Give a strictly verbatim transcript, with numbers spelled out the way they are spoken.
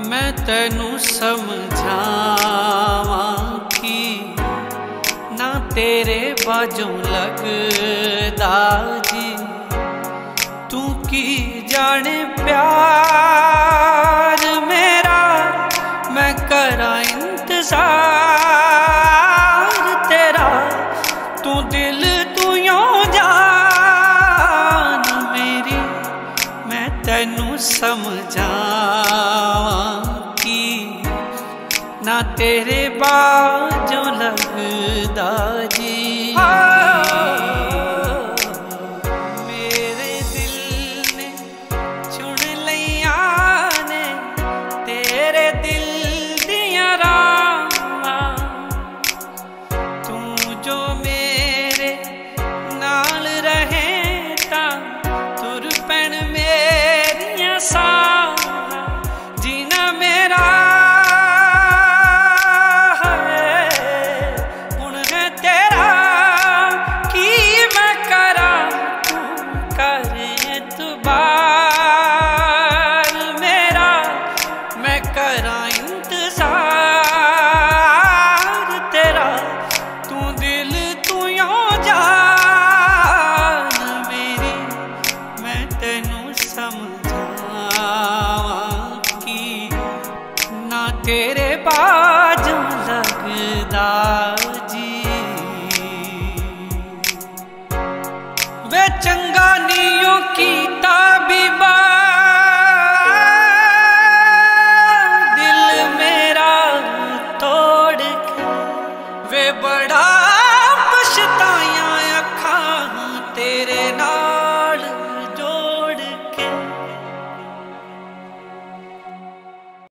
मैं तेनू समझावां कि ना तेरे बाजों लगदा जी। तू की जाने प्यार मेरा, मैं करा इंतजार तेरा। तू दिल तू यों जान मेरी, मैं तेनू समझावां कि ना तेरे बाजों लगदा जी। मेरे दिल ने चुन लिया ने तेरे दिल दियां राहां। तू जो मेरे नाल रहे तां तुर पैण मेरियां साहां। जीना मेरा समझावां कि ना तेरे बाजों